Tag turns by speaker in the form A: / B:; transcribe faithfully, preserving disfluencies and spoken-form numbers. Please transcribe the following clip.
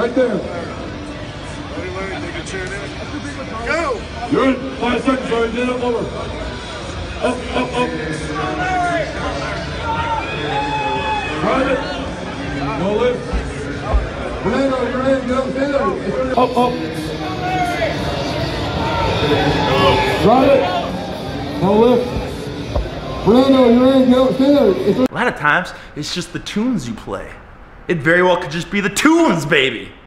A: Right there.
B: Go!
A: Good. Five seconds, sorry. Then up over. Up, up, up. Drive it. No lift. Fernando, you're in. Go. Stay there. Up, up. Drive it. No lift. Fernando, you're in. Go. Stay there. It's
C: a lot of times, it's just the tunes you play. It very well could just be the tunes, baby.